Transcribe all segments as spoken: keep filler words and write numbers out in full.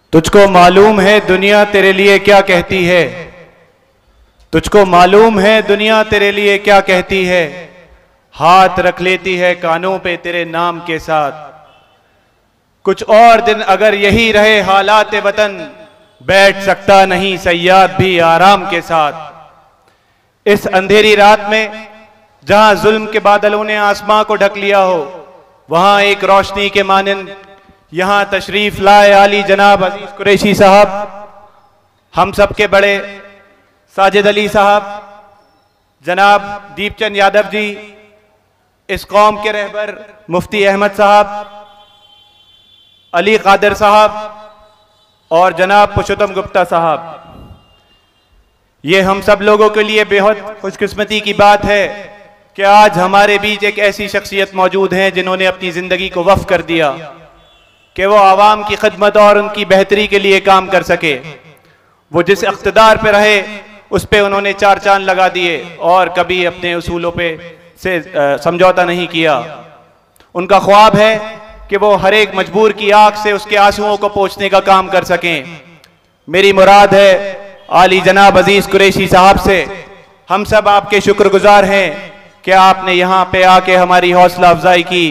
तुझको मालूम है दुनिया तेरे लिए क्या कहती है, तुझको मालूम है दुनिया तेरे लिए क्या कहती है, हाथ रख लेती है कानों पे तेरे नाम के साथ। कुछ और दिन अगर यही रहे हालात वतन, बैठ सकता नहीं सयाद भी आराम के साथ। इस अंधेरी रात में जहां जुल्म के बादलों ने आसमां को ढक लिया हो, वहां एक रोशनी के मानंद यहां तशरीफ लाए आली जनाब अजीज कुरैशी साहब, हम सब के बड़े साजिद अली साहब, जनाब दीपचंद यादव जी, इस कौम के रहबर मुफ्ती अहमद साहब, अली कादर साहब और जनाब पुरुषोत्तम गुप्ता साहब। ये हम सब लोगों के लिए बेहद खुशकिस्मती की बात है कि आज हमारे बीच एक ऐसी शख्सियत मौजूद हैं जिन्होंने अपनी जिंदगी को वक्फ कर दिया कि वो आवाम की खिदमत और उनकी बेहतरी के लिए काम कर सके। वो जिस इख्तिदार पे रहे उस पे उन्होंने चार चांद लगा दिए और कभी अपने उसूलों पे से समझौता नहीं किया। उनका ख्वाब है कि वो हर एक मजबूर की आंख से उसके आंसुओं को पोंछने का काम कर सकें। मेरी मुराद है आली जनाब अजीज कुरैशी साहब से, हम सब आपके शुक्रगुजार हैं कि आपने यहाँ पे आके हमारी हौसला अफजाई की।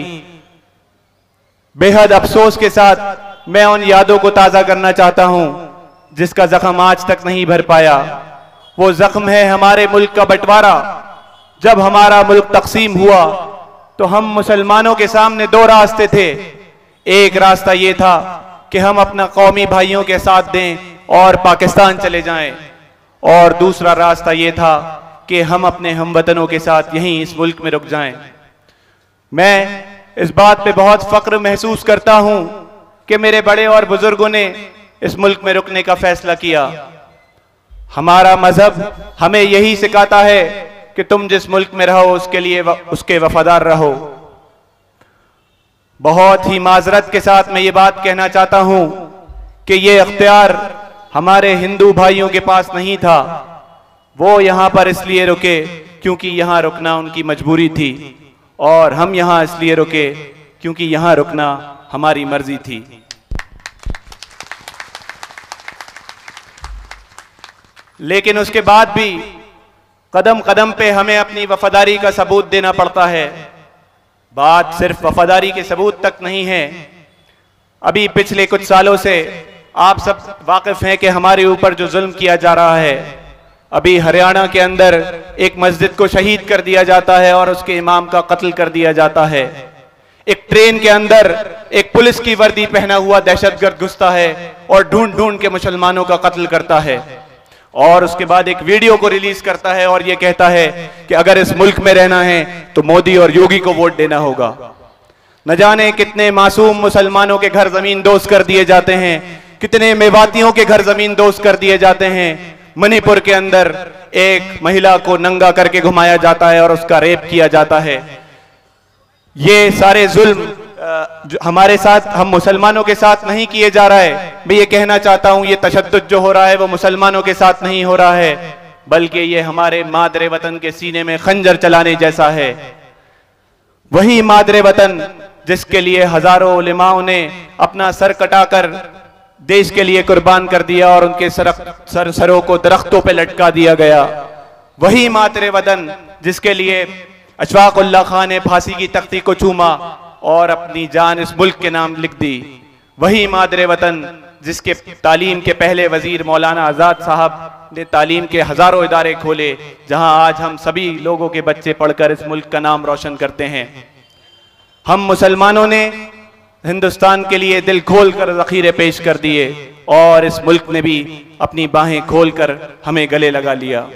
बेहद अफसोस के साथ मैं उन यादों को ताज़ा करना चाहता हूँ जिसका जख्म आज तक नहीं भर पाया। वो जख्म है हमारे मुल्क का बंटवारा। जब हमारा मुल्क तकसीम हुआ तो हम मुसलमानों के सामने दो रास्ते थे। एक रास्ता ये था कि हम अपना कौमी भाइयों के साथ दें और पाकिस्तान चले जाएं, और दूसरा रास्ता ये था कि हम अपने हमवतनों के साथ यहीं इस मुल्क में रुक जाएं। मैं इस बात पे बहुत फख्र महसूस करता हूं कि मेरे बड़े और बुजुर्गों ने इस मुल्क में रुकने का फैसला किया। हमारा मजहब हमें यही सिखाता है कि तुम जिस मुल्क में रहो उसके लिए व, उसके वफादार रहो। बहुत ही माजरत के साथ मैं ये बात कहना चाहता हूं कि ये अख्तियार हमारे हिंदू भाइयों के पास नहीं था। वो यहां पर इसलिए रुके क्योंकि यहां रुकना उनकी मजबूरी थी, और हम यहां इसलिए रुके क्योंकि यहां रुकना हमारी मर्जी थी। लेकिन उसके बाद भी कदम कदम पे हमें अपनी वफादारी का सबूत देना पड़ता है। बात सिर्फ वफादारी के सबूत तक नहीं है। अभी पिछले कुछ सालों से आप सब वाकिफ हैं कि हमारे ऊपर जो जुल्म किया जा रहा है। अभी हरियाणा के अंदर एक मस्जिद को शहीद कर दिया जाता है और उसके इमाम का कत्ल कर दिया जाता है। एक ट्रेन के अंदर एक पुलिस की वर्दी पहना हुआ दहशतगर्द घुसता है और ढूंढ ढूंढ के मुसलमानों का कत्ल करता है, और उसके बाद एक वीडियो को रिलीज करता है और यह कहता है कि अगर इस मुल्क में रहना है तो मोदी और योगी को वोट देना होगा। न जाने कितने मासूम मुसलमानों के घर जमीन दोस्त कर दिए जाते हैं, कितने मेवातियों के घर जमीन दोस्त कर दिए जाते हैं। मणिपुर के अंदर एक महिला को नंगा करके घुमाया जाता है और उसका रेप किया जाता है। ये सारे जुल्म हमारे साथ, हम मुसलमानों के साथ नहीं किए जा रहा है। मैं ये कहना चाहता हूं ये तशद्दुद जो हो रहा है वो मुसलमानों के साथ नहीं हो रहा है, बल्कि ये हमारे मादरे वतन के सीने में खंजर चलाने जैसा है। वही मादरे वतन जिसके लिए हजारों उलेमाओं ने अपना सर कटाकर देश के लिए कुर्बान कर दिया और उनके सर, सर सरों को दरख्तों पे लटका दिया गया। वही मादरे वतन जिसके लिए अशफाक उल्लाह खान ने फांसी की तख्ती को चूमा और अपनी जान इस मुल्क के नाम लिख दी। वही मादरे वतन जिसके तालीम के पहले वजीर मौलाना आज़ाद साहब ने तालीम के हजारों इदारे खोले, जहां आज हम सभी लोगों के बच्चे पढ़कर इस मुल्क का नाम रोशन करते हैं। हम मुसलमानों ने हिंदुस्तान के लिए दिल खोल कर ज़ख़ीरे पेश कर दिए और इस मुल्क ने भी अपनी बाहें खोल कर हमें गले लगा लिया।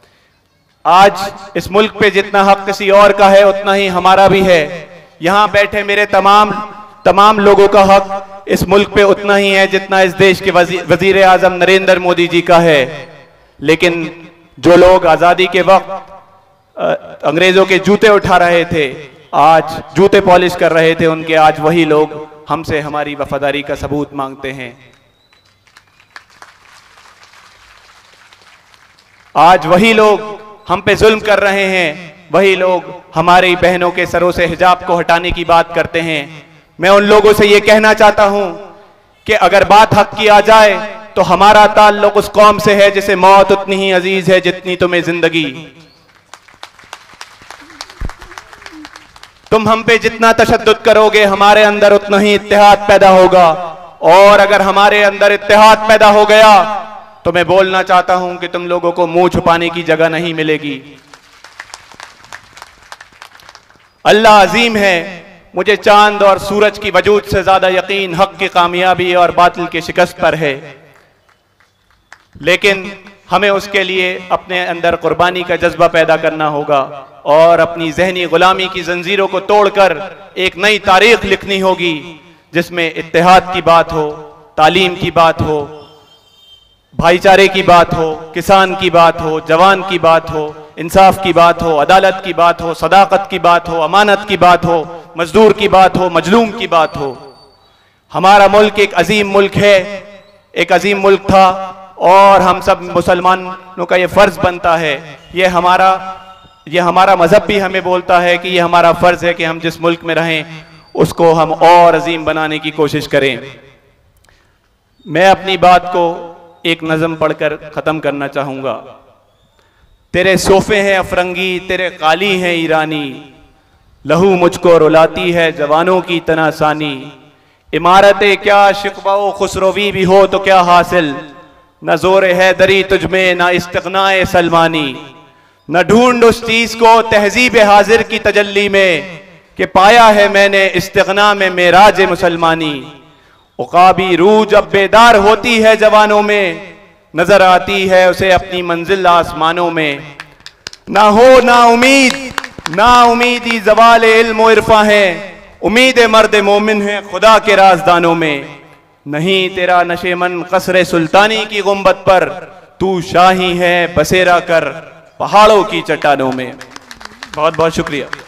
आज इस मुल्क पे जितना हक किसी और का है उतना ही हमारा भी है। यहाँ बैठे मेरे तमाम तमाम लोगों का हक इस मुल्क पे उतना ही है जितना इस देश के वजीर आजम नरेंद्र मोदी जी का है। लेकिन जो लोग आज़ादी के वक्त अंग्रेजों के जूते उठा रहे थे, आज जूते पॉलिश कर रहे थे, उनके आज वही लोग हमसे हमारी वफादारी का सबूत मांगते हैं। आज वही लोग हम पे जुल्म कर रहे हैं, वही लोग हमारी बहनों के सरों से हिजाब को हटाने की बात करते हैं। मैं उन लोगों से ये कहना चाहता हूं कि अगर बात हक की आ जाए तो हमारा ताल्लुक उस कौम से है जिसे मौत उतनी ही अजीज है जितनी तुम्हें जिंदगी। तुम हम पे जितना तशद्दुद करोगे हमारे अंदर उतना ही इत्तेहाद पैदा होगा, और अगर हमारे अंदर इत्तेहाद पैदा हो गया तो मैं बोलना चाहता हूं कि तुम लोगों को मुंह छुपाने की जगह नहीं मिलेगी। अल्लाह अजीम है, मुझे चांद और सूरज की वजूद से ज्यादा यकीन हक की कामयाबी और बातिल की शिकस्त पर है, लेकिन हमें उसके लिए अपने अंदर कुर्बानी का जज्बा पैदा करना होगा और अपनी जहनी गुलामी की जंजीरों को तोड़कर एक नई तारीख लिखनी होगी जिसमें इत्तेहाद की बात हो, तालीम की बात हो, भाईचारे की बात हो, किसान की बात हो, जवान की बात हो, इंसाफ की बात हो, अदालत की बात हो, सदाकत की बात हो, अमानत की बात हो, मजदूर की बात हो, मजलूम की बात हो। हमारा मुल्क एक अजीम मुल्क है, एक अजीम मुल्क था, और हम सब मुसलमानों का ये फर्ज बनता है, ये हमारा ये हमारा मजहब भी हमें बोलता है कि ये हमारा फर्ज है कि हम जिस मुल्क में रहें उसको हम और अजीम बनाने की कोशिश करें। मैं अपनी बात को एक नज़म पढ़कर ख़त्म करना चाहूँगा। तेरे सोफे हैं अफरंगी, तेरे काली हैं ईरानी, लहू मुझको रुलाती है जवानों की तनासानी। इमारतें क्या शिकवा खुसरोवी भी हो तो क्या हासिल, न जोर है दरी तुझमें न इस्तिग़नाए सलमानी। न ढूंढ उस चीज को तहजीब हाजिर की तजल्ली में कि पाया है मैंने इस्तिग़ना में मेराज मुसलमानी। उकाबी रूह जब बेदार होती है जवानों में, नजर आती है उसे अपनी मंजिल आसमानों में। ना हो ना उम्मीद, ना उम्मीदी ज़वाल इल्म व इरफा है, उम्मीद मर्द मोमिन है खुदा के राजदानों में। नहीं तेरा नशेमन कसरे सुल्तानी की गुंबद पर, तू शाही है बसेरा कर पहाड़ों की चट्टानों में। बहुत बहुत शुक्रिया।